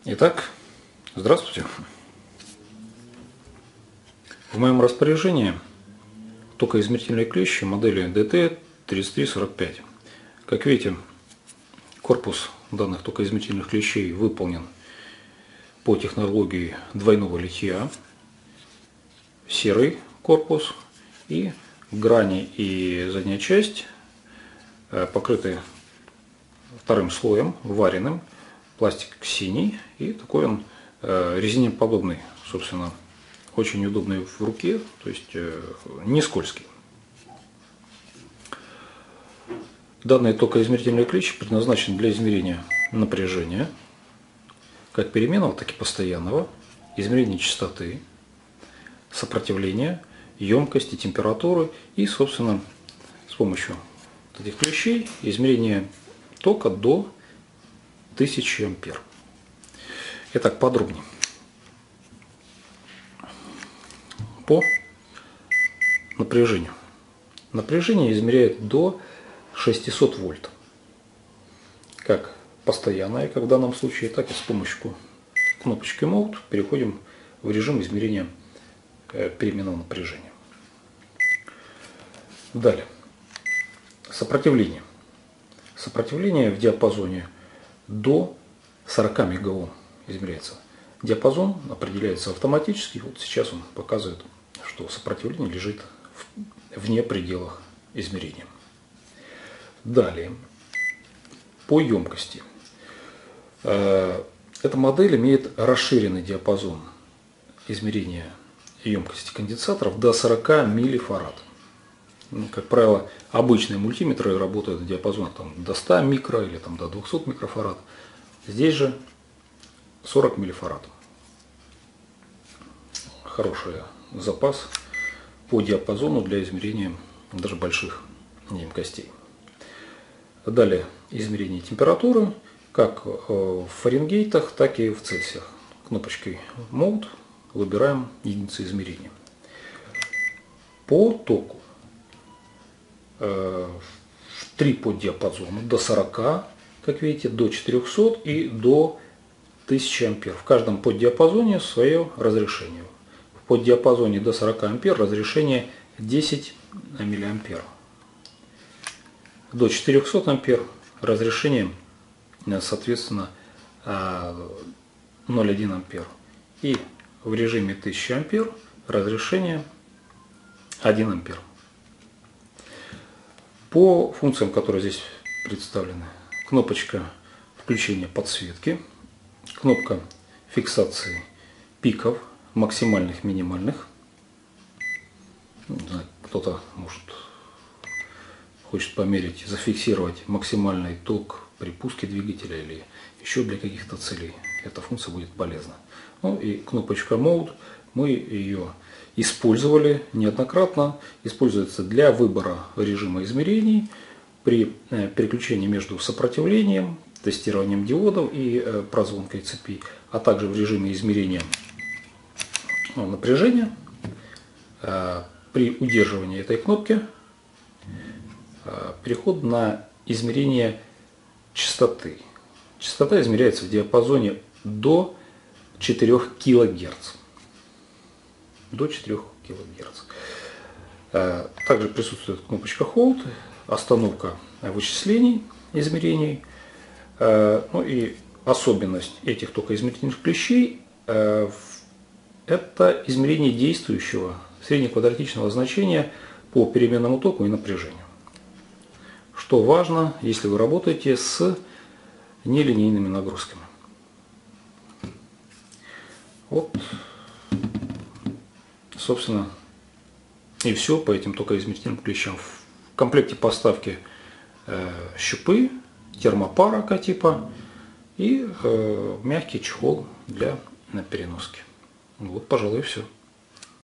Итак, здравствуйте. В моем распоряжении токоизмерительные клещи модели DT3345. Как видите, корпус данных токоизмерительных клещей выполнен по технологии двойного литья. Серый корпус и грани и задняя часть покрыты вторым слоем, вареным. Пластик синий и такой он резинеподобный, собственно, очень удобный в руке, то есть не скользкий. Данные токоизмерительные клещи предназначены для измерения напряжения, как переменного, так и постоянного, измерения частоты, сопротивления, емкости, температуры и, собственно, с помощью этих клещей измерения тока до 1000 ампер. Итак, подробнее. По напряжению. Напряжение измеряет до 600 вольт. Как постоянное, как в данном случае, так и с помощью кнопочки Mode переходим в режим измерения переменного напряжения. Далее. Сопротивление. Сопротивление в диапазоне до 40 мегаом измеряется. Диапазон определяется автоматически. Вот сейчас он показывает, что сопротивление лежит вне пределах измерения. Далее, по емкости. Эта модель имеет расширенный диапазон измерения емкости конденсаторов до 40 миллифарад. Как правило, обычные мультиметры работают в диапазоне до 100 микро или до 200 микрофарад. Здесь же 40 миллифарад. Хороший запас по диапазону для измерения даже больших емкостей. Далее измерение температуры как в фаренгейтах, так и в цельсиях. Кнопочкой Mode выбираем единицы измерения. По току. 3 поддиапазона до 40, как видите, до 400 и до 1000 ампер. В каждом поддиапазоне свое разрешение. В поддиапазоне до 40 ампер разрешение 10 миллиампер. До 400 ампер разрешение, соответственно, 0,1 ампер. И в режиме 1000 ампер разрешение 1 ампер. По функциям, которые здесь представлены: кнопочка включения подсветки, кнопка фиксации пиков максимальных, минимальных. Кто-то хочет померить, зафиксировать максимальный ток при пуске двигателя или еще для каких-то целей. Эта функция будет полезна. Ну и кнопочка Mode, мы ее использовали неоднократно. Используется для выбора режима измерений при переключении между сопротивлением, тестированием диодов и прозвонкой цепи, а также в режиме измерения напряжения. При удерживании этой кнопки переход на измерение частоты. Частота измеряется в диапазоне до 4 кГц. До 4 кГц. Также присутствует кнопочка Hold, остановка вычислений, измерений. Ну и особенность этих токоизмерительных клещей – это измерение действующего среднеквадратичного значения по переменному току и напряжению. Что важно, если вы работаете с нелинейными нагрузками. Вот, собственно, и все по этим токоизмерительным клещам. В комплекте поставки щупы, термопара К-типа и мягкий чехол для переноски. Вот, пожалуй, и все.